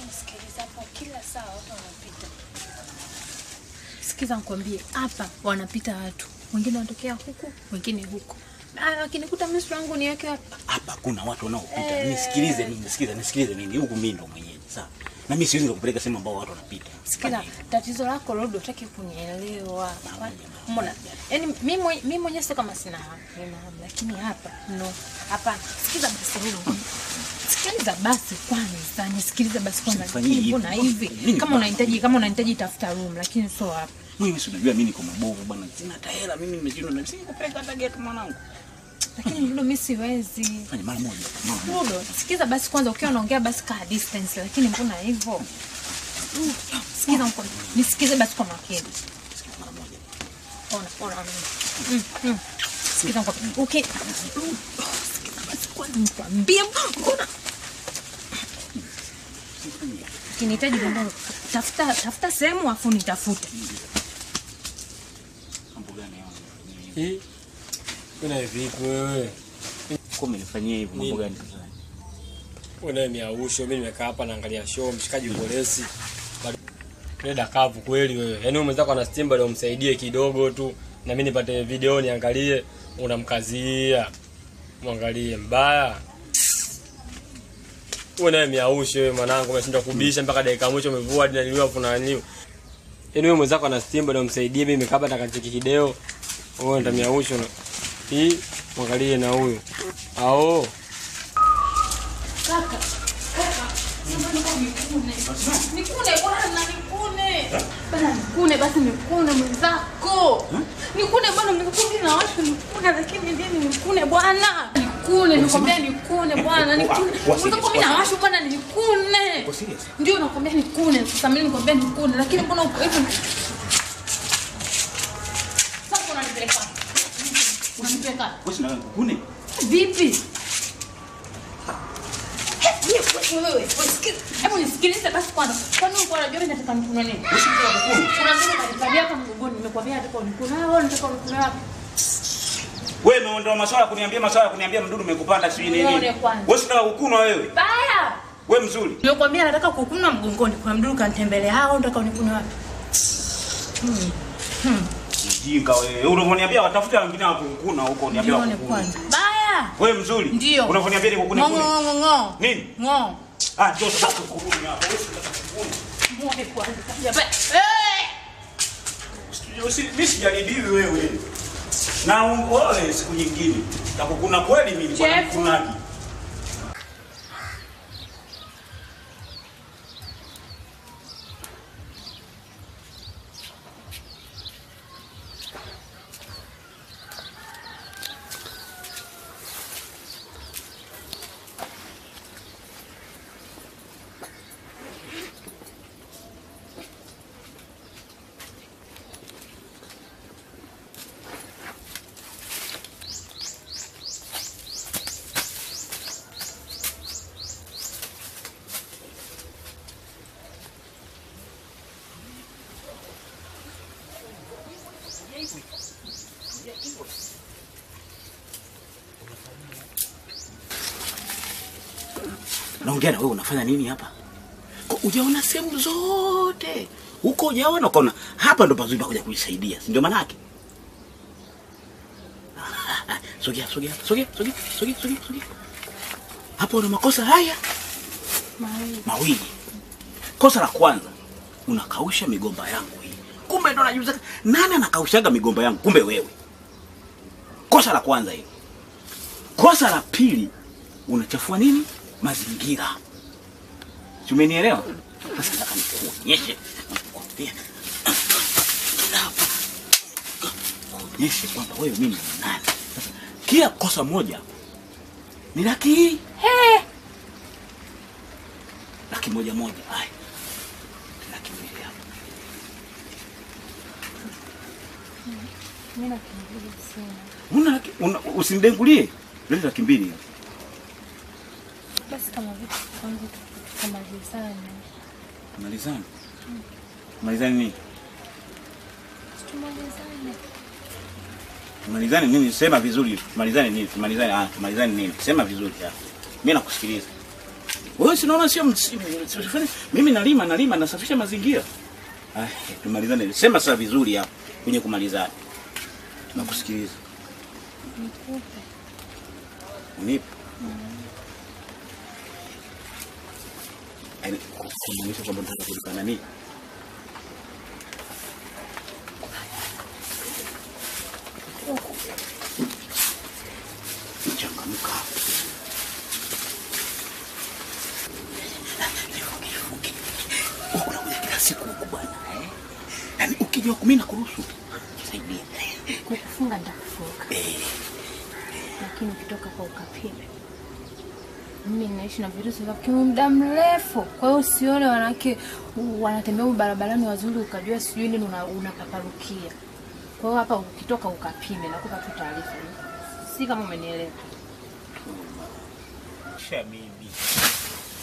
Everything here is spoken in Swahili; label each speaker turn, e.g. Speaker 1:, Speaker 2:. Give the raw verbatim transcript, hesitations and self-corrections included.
Speaker 1: Sikiliza hapo kila saa watu wanapita. Sikiza nikwambie, hapa wanapita watu. Wengine wanatokea huku, wengine huku. Ah, akinikuta mimi wangu niweke hapa.
Speaker 2: Hapa kuna watu wanaopita. Eh. Nisikilize mimi, nisikilize, nisikilize mimi. Huku mimi ndo mwenyewe, sawa? Na mimi siwezi kukupeleka sehemu ambao watu wanapita.
Speaker 1: Sikiza, tatizo lako Rodo utaki kunielewa. Mbona? Yaani mimi mimi mwenyewe sio kama sina hamu, lakini hapa no. Hapana. Sikiza basi Rodo. Sikiliza basi kwanza, nisikilize basi kwanza. Mbona hivi? Kama unahitaji kama unahitaji tafuta room, lakini sio hapa.
Speaker 2: Mimi si unajua mimi niko mabovu bwana. Sina hata hela, mimi nimeshindwa na msingi kupeleka hata gate mwanangu.
Speaker 1: Lakini Rodo mimi siwezi.
Speaker 2: Fanya mara moja.
Speaker 1: Rodo, sikiza basi kwanza, ukiwa unaongea basi ka distance, lakini mbona hivyo? Sikiza mko. Nisikize basi kwa makini.
Speaker 2: Sikiza mara moja.
Speaker 1: Ona, ona. Mm. mm. Sikiza mko. Okay. Nikwambie mbona kinihitaji ndio tafuta tafuta sehemu afu nitafute.
Speaker 2: Mambo gani
Speaker 3: hao? Eh? Kuna vipi wewe?
Speaker 2: Kwa umenifanyia hivyo mambo gani sasa?
Speaker 3: Wewe ni ausho, mimi nimekaa hapa naangalia show mshikaji polisi. Wewe dakavu kweli wewe. Yaani mwenzako ana Steam bado umsaidie kidogo tu na mimi nipate video niangalie unamkazia. Muangalie mbaya. Wewe naye miaushe wewe mwanangu, umeshinda kubisha mpaka dakika mwisho umevua hadi naliwa kuna nini. Yaani wewe mwenzako ana Steam bado umsaidie mimi kaba takacheki kideo. Wewe ndo miaushe na hii muangalie na huyu. Ao.
Speaker 1: Kaka. Kaka. Nikune bwana nikune. Bana nikune basi nikune mwenzako. Nikune bwana nikune na watu nikune lakini ndiye nikune bwana. Nikune nikwambia nikune bwana nikune. Unataka mimi na watu bwana nikune. Ndio nakwambia nikune. Sasa mimi nikwambia nikune lakini mbona uko hivi? Sasa unanipeleka. Unanipeleka.
Speaker 2: Wewe na kukune?
Speaker 1: Vipi? Wewe, hebu nisikilize basi kwanza. Kwani uko unajua mimi nataka nikune nini?
Speaker 2: Usikia kukune.
Speaker 1: Kuna mtu kanibia hapa mgongoni, nimekwambia nataka unikune. Wewe unataka unikune wapi?
Speaker 2: Wewe umeondoa maswala kuniambia maswala kuniambia mdudu umekupanda sio nini? Wewe unataka kukunwa wewe?
Speaker 1: Baya.
Speaker 2: Wewe mzuri.
Speaker 1: Nimekwambia nataka kukunwa mgongoni. Kuna mdudu kanitembelea. Hao unataka unikune wapi? Hmm. Hmm.
Speaker 2: Jinga wewe. Unavoniambia watafuta wengine wa kukuna huko niambia wa kukuna.
Speaker 1: Baya.
Speaker 2: Wewe mzuri. Unavoniambia nikukune kune.
Speaker 1: Ngo ngo ngo.
Speaker 2: Nini?
Speaker 1: Ngo.
Speaker 2: Ah, ndio sasa kukuna hapo. Wewe unataka kukuna.
Speaker 1: Ngoe kwanza. Eh!
Speaker 2: Usi mimi sijaribiwi wewe. Na wewe siku nyingine takukuna kweli mimi kwa kukunaji. Naongea na wewe unafanya nini hapa? Hujaona sehemu zote. Huko hujaona ukaona hapa ndo pazuri kuja kunisaidia. Si ndio maana yake? Sogea, sogea, sogea, sogea, sogea, sogea, sogea. Hapo una makosa haya
Speaker 1: mawili.
Speaker 2: Mawili. Kosa la kwanza, unakausha migomba yangu hii. Kumbe ndo najuza nani anakaushaga migomba yangu? Kumbe wewe. Kosa la kwanza hilo. Kosa la pili, unachafua nini? Mazingira. Umenielewa? Sasa nataka nikuonyeshe. Nakwambia. Kuonyeshe kwamba wewe mimi ni nani. Sasa kila kosa moja ni laki hii.
Speaker 1: He.
Speaker 2: Laki moja moja. Hai. Laki mbili hapa.
Speaker 1: Mimi nakimbia sana.
Speaker 2: Una laki una, usindengulie. Leo laki mbili.
Speaker 1: Basi kama vitu kwanza tukamalizane.
Speaker 2: Malizane. Hmm. Malizane nini?
Speaker 1: Tumalizane.
Speaker 2: Tumalizane nini? Sema vizuri. Tumalizane nini? Tumalizane ah, tumalizane nini? Sema vizuri ya. Mimi nakusikiliza. Wewe si unaona sio mimi nalima nalima nasafisha mazingira. Ah, tumalizane. Sema sasa vizuri hapo kwenye kumalizana. Tunakusikiliza.
Speaker 1: Nikupe.
Speaker 2: Unipe. Yaani kumaanisha kwamba nataka kulipa nani? Changamka. Unakuja kila siku huko bwana eh? Yaani ukijua kumi na kuruhusu saidia.
Speaker 1: Kukufunga nitakufunga.
Speaker 2: Eh.
Speaker 1: Lakini ukitoka kwa ukapime. Mimi naishi na virusi vya ukimwi muda mrefu. Kwa hiyo usione wanawake wanatembea barabarani wazuri ukajua sijui nini unapaparukia. Kwa hiyo hapa ukitoka ukapime nakupa tu taarifa. Si kama umenielewa.
Speaker 2: Shabibi.